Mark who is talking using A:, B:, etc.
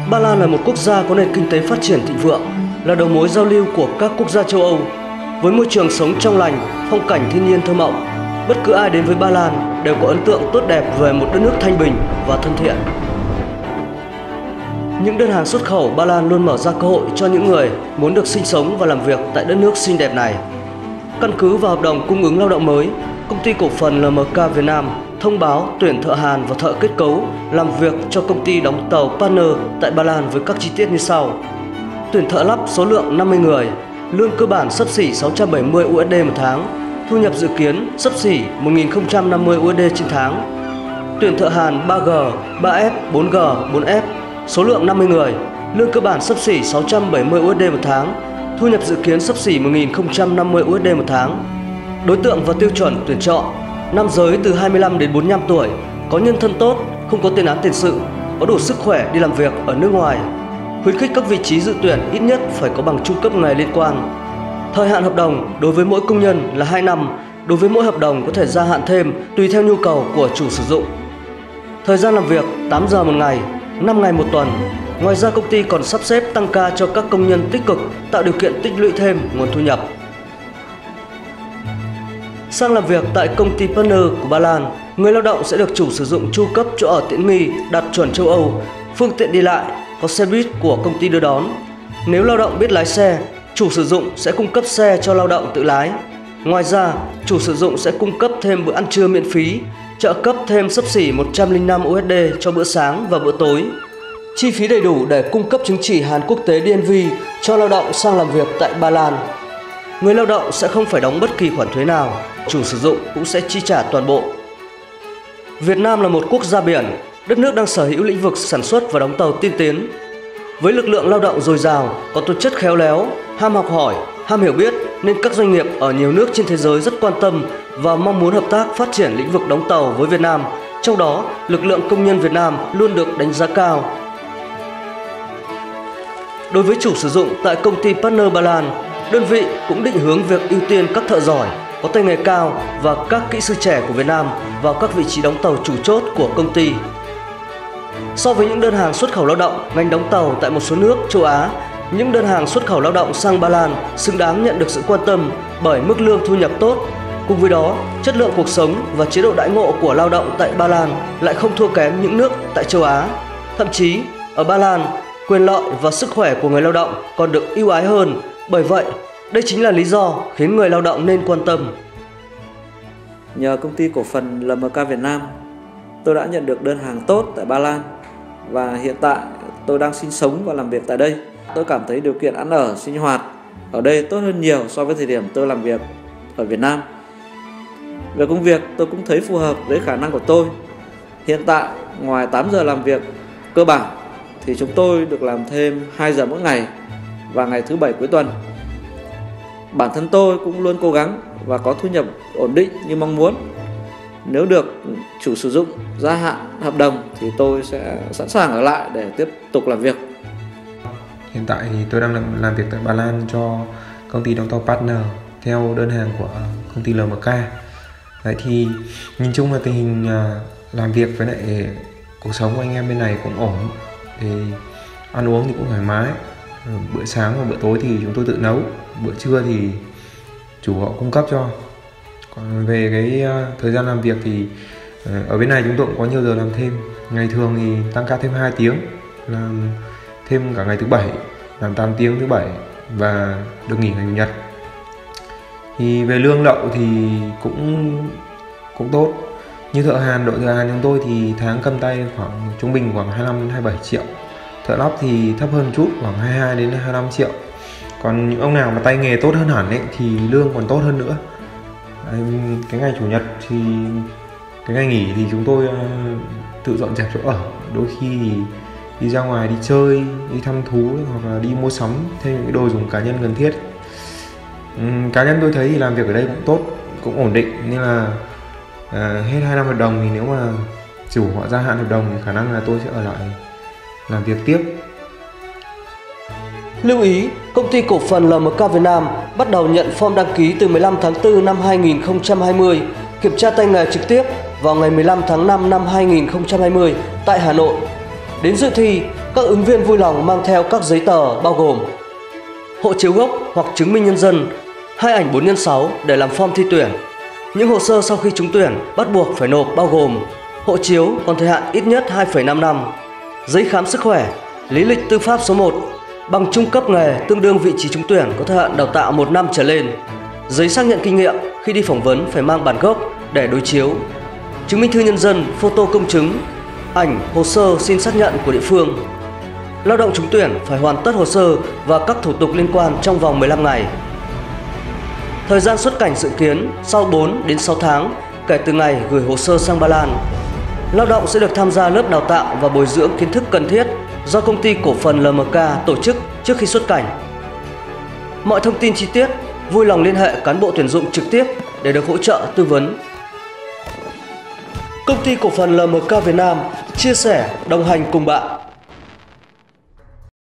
A: Ba Lan là một quốc gia có nền kinh tế phát triển thịnh vượng, là đầu mối giao lưu của các quốc gia châu Âu. Với môi trường sống trong lành, phong cảnh thiên nhiên thơ mộng, bất cứ ai đến với Ba Lan đều có ấn tượng tốt đẹp về một đất nước thanh bình và thân thiện. Những đơn hàng xuất khẩu Ba Lan luôn mở ra cơ hội cho những người muốn được sinh sống và làm việc tại đất nước xinh đẹp này. Căn cứ vào hợp đồng cung ứng lao động mới, Công ty cổ phần LMK Việt Nam thông báo tuyển thợ hàn và thợ kết cấu làm việc cho công ty đóng tàu Partner tại Ba Lan với các chi tiết như sau. Tuyển thợ lắp số lượng 50 người, lương cơ bản xấp xỉ 670 USD một tháng, thu nhập dự kiến xấp xỉ 1.050 USD trên tháng. Tuyển thợ hàn 3G, 3F, 4G, 4F, số lượng 50 người, lương cơ bản xấp xỉ 670 USD một tháng, thu nhập dự kiến xấp xỉ 1.050 USD một tháng. Đối tượng và tiêu chuẩn tuyển chọn: nam giới từ 25 đến 45 tuổi, có nhân thân tốt, không có tiền án tiền sự, có đủ sức khỏe đi làm việc ở nước ngoài. Khuyến khích các vị trí dự tuyển ít nhất phải có bằng trung cấp nghề liên quan. Thời hạn hợp đồng đối với mỗi công nhân là 2 năm, đối với mỗi hợp đồng có thể gia hạn thêm tùy theo nhu cầu của chủ sử dụng. Thời gian làm việc 8 giờ một ngày, 5 ngày một tuần. Ngoài ra công ty còn sắp xếp tăng ca cho các công nhân tích cực, tạo điều kiện tích lũy thêm nguồn thu nhập. Sang làm việc tại công ty Partner của Ba Lan, người lao động sẽ được chủ sử dụng chu cấp chỗ ở tiện nghi đạt chuẩn châu Âu, phương tiện đi lại, có xe buýt của công ty đưa đón. Nếu lao động biết lái xe, chủ sử dụng sẽ cung cấp xe cho lao động tự lái. Ngoài ra, chủ sử dụng sẽ cung cấp thêm bữa ăn trưa miễn phí, trợ cấp thêm xấp xỉ 105 USD cho bữa sáng và bữa tối. Chi phí đầy đủ để cung cấp chứng chỉ Hàn quốc tế DNV cho lao động sang làm việc tại Ba Lan. Người lao động sẽ không phải đóng bất kỳ khoản thuế nào, chủ sử dụng cũng sẽ chi trả toàn bộ. Việt Nam là một quốc gia biển, đất nước đang sở hữu lĩnh vực sản xuất và đóng tàu tiên tiến. Với lực lượng lao động dồi dào, có tố chất khéo léo, ham học hỏi, ham hiểu biết, nên các doanh nghiệp ở nhiều nước trên thế giới rất quan tâm và mong muốn hợp tác phát triển lĩnh vực đóng tàu với Việt Nam. Trong đó, lực lượng công nhân Việt Nam luôn được đánh giá cao. Đối với chủ sử dụng tại công ty Partner Ba Lan, đơn vị cũng định hướng việc ưu tiên các thợ giỏi, có tay nghề cao và các kỹ sư trẻ của Việt Nam vào các vị trí đóng tàu chủ chốt của công ty. So với những đơn hàng xuất khẩu lao động ngành đóng tàu tại một số nước châu Á, những đơn hàng xuất khẩu lao động sang Ba Lan xứng đáng nhận được sự quan tâm bởi mức lương thu nhập tốt. Cùng với đó, chất lượng cuộc sống và chế độ đãi ngộ của lao động tại Ba Lan lại không thua kém những nước tại châu Á. Thậm chí, ở Ba Lan, quyền lợi và sức khỏe của người lao động còn được ưu ái hơn. Bởi vậy, đây chính là lý do khiến người lao động nên quan tâm.
B: Nhờ công ty cổ phần LMK Việt Nam, tôi đã nhận được đơn hàng tốt tại Ba Lan và hiện tại tôi đang sinh sống và làm việc tại đây. Tôi cảm thấy điều kiện ăn ở, sinh hoạt ở đây tốt hơn nhiều so với thời điểm tôi làm việc ở Việt Nam. Về công việc, tôi cũng thấy phù hợp với khả năng của tôi. Hiện tại, ngoài 8 giờ làm việc cơ bản thì chúng tôi được làm thêm 2 giờ mỗi ngày và ngày thứ Bảy cuối tuần. Bản thân tôi cũng luôn cố gắng và có thu nhập ổn định như mong muốn. Nếu được chủ sử dụng gia hạn hợp đồng thì tôi sẽ sẵn sàng ở lại để tiếp tục làm việc.
C: Hiện tại thì tôi đang làm việc tại Ba Lan cho công ty đóng tàu Partner theo đơn hàng của công ty LMK. Đấy thì nhìn chung là tình hình làm việc với lại cuộc sống của anh em bên này cũng ổn. Thì ăn uống thì cũng thoải mái. Bữa sáng và bữa tối thì chúng tôi tự nấu. Bữa trưa thì chủ họ cung cấp cho. Còn về cái thời gian làm việc thì ở bên này chúng tôi cũng có nhiều giờ làm thêm. Ngày thường thì tăng ca thêm 2 tiếng, làm thêm cả ngày thứ Bảy, làm 8 tiếng thứ Bảy và được nghỉ ngày Chủ nhật. Thì về lương lậu thì cũng tốt. Như thợ hàn, đội thợ hàn chúng tôi thì tháng cầm tay khoảng trung bình khoảng 25 đến 27 triệu. Thợ lắp thì thấp hơn chút, khoảng 22 đến 25 triệu. Còn những ông nào mà tay nghề tốt hơn hẳn ấy thì lương còn tốt hơn nữa. Cái ngày Chủ nhật thì cái ngày nghỉ thì chúng tôi tự dọn dẹp chỗ ở. Đôi khi thì đi ra ngoài đi chơi, đi thăm thú hoặc là đi mua sắm thêm những cái đồ dùng cá nhân cần thiết. Cá nhân tôi thấy thì làm việc ở đây cũng tốt, cũng ổn định, nên là hết 2 năm hợp đồng thì nếu mà chủ họ gia hạn hợp đồng thì khả năng là tôi sẽ ở lại làm việc tiếp.
A: Lưu ý, công ty cổ phần LMK Việt Nam bắt đầu nhận form đăng ký từ 15 tháng 4 năm 2020, kiểm tra tay nghề trực tiếp vào ngày 15 tháng 5 năm 2020 tại Hà Nội. Đến dự thi, Các ứng viên vui lòng mang theo các giấy tờ bao gồm hộ chiếu gốc hoặc chứng minh nhân dân, 2 ảnh 4x6 để làm form thi tuyển. Những hồ sơ sau khi trúng tuyển bắt buộc phải nộp bao gồm hộ chiếu còn thời hạn ít nhất 2,5 năm, giấy khám sức khỏe, lý lịch tư pháp số 1, bằng trung cấp nghề tương đương vị trí trúng tuyển có thời hạn đào tạo 1 năm trở lên, giấy xác nhận kinh nghiệm khi đi phỏng vấn phải mang bản gốc để đối chiếu, chứng minh thư nhân dân, photo công chứng, ảnh, hồ sơ xin xác nhận của địa phương. Lao động trúng tuyển phải hoàn tất hồ sơ và các thủ tục liên quan trong vòng 15 ngày. Thời gian xuất cảnh dự kiến sau 4 đến 6 tháng kể từ ngày gửi hồ sơ sang Ba Lan. Lao động sẽ được tham gia lớp đào tạo và bồi dưỡng kiến thức cần thiết do công ty cổ phần LMK tổ chức trước khi xuất cảnh. Mọi thông tin chi tiết vui lòng liên hệ cán bộ tuyển dụng trực tiếp để được hỗ trợ tư vấn. Công ty cổ phần LMK Việt Nam chia sẻ, đồng hành cùng bạn.